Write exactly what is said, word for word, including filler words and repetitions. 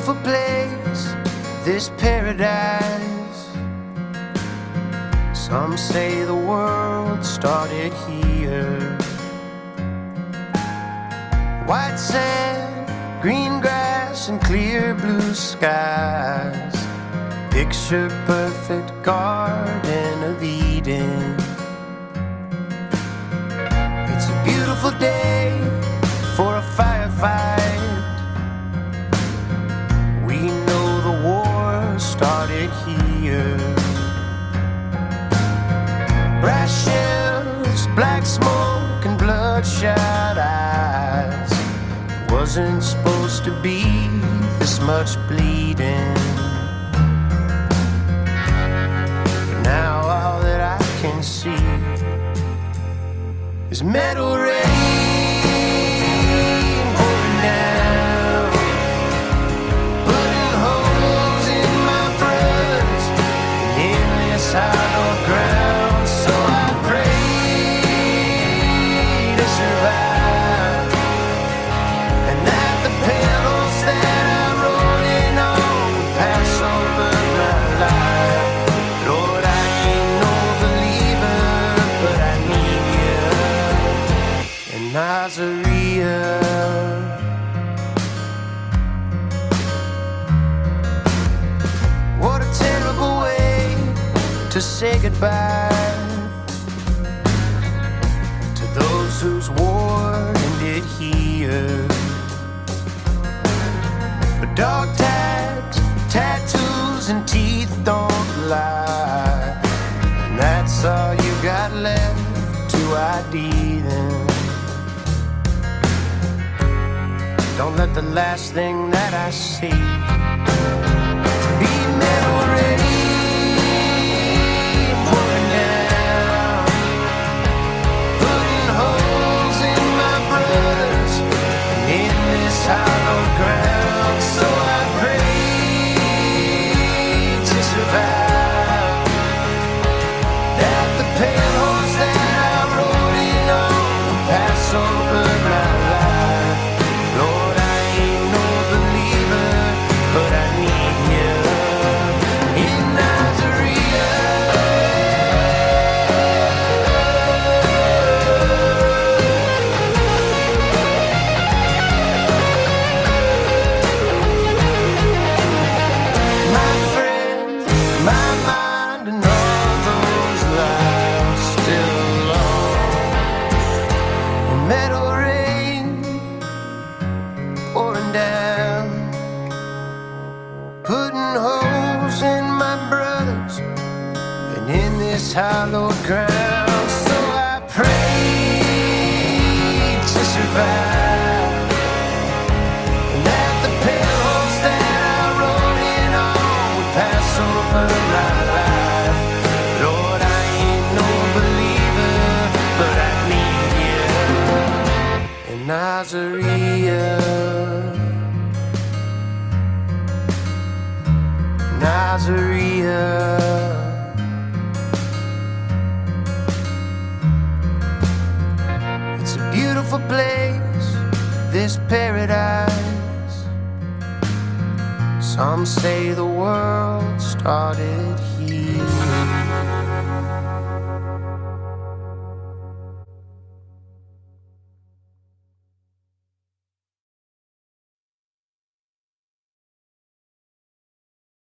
beautiful place, this paradise. Some say the world started here. White sand, green grass, and clear blue skies. Picture perfect Garden of Eden. It's a beautiful day for a firefight. We know the war started here. Brass shells, black smoke, and bloodshot eyes. It wasn't supposed to be this much bleeding. But now all that I can see is metal rain pouring down, putting holes in my brothers in this hollow ground. So I pray to survive, and that the pillows that I rolled in on pass over my life. Lord, I ain't no believer, but I need you in Nazareth. What a terrible way to say goodbye to those whose war ended here. But dog tags, tattoos, and teeth don't lie, and that's all you got left to I D them. Don't let the last thing that I see be metal rain pouring down, putting holes in my brothers in this hollow ground. So I pray to survive, that the pale horse that I rode in on pass over my life. Lord, I ain't no believer, but I need you in Nazareth. My friend, my mind, and all those lives still lost. Metal rain pouring down, putting holes in my brothers and in this hollow ground.